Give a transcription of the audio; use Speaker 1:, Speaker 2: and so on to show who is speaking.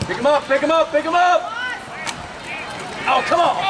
Speaker 1: Pick him up, pick him up, pick him up! Oh, come on!